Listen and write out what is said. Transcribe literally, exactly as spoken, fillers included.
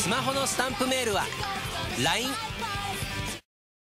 スマホのスタンプメールは ライン